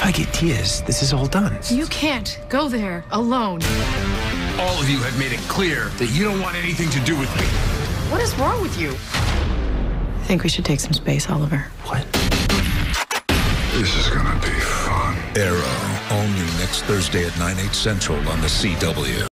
I get tears, this is all done. You can't go there alone. All of you have made it clear that you don't want anything to do with me. What is wrong with you? I think we should take some space, Oliver. What? This is gonna be fun. Arrow, all new next Thursday at 9/8 Central on the CW.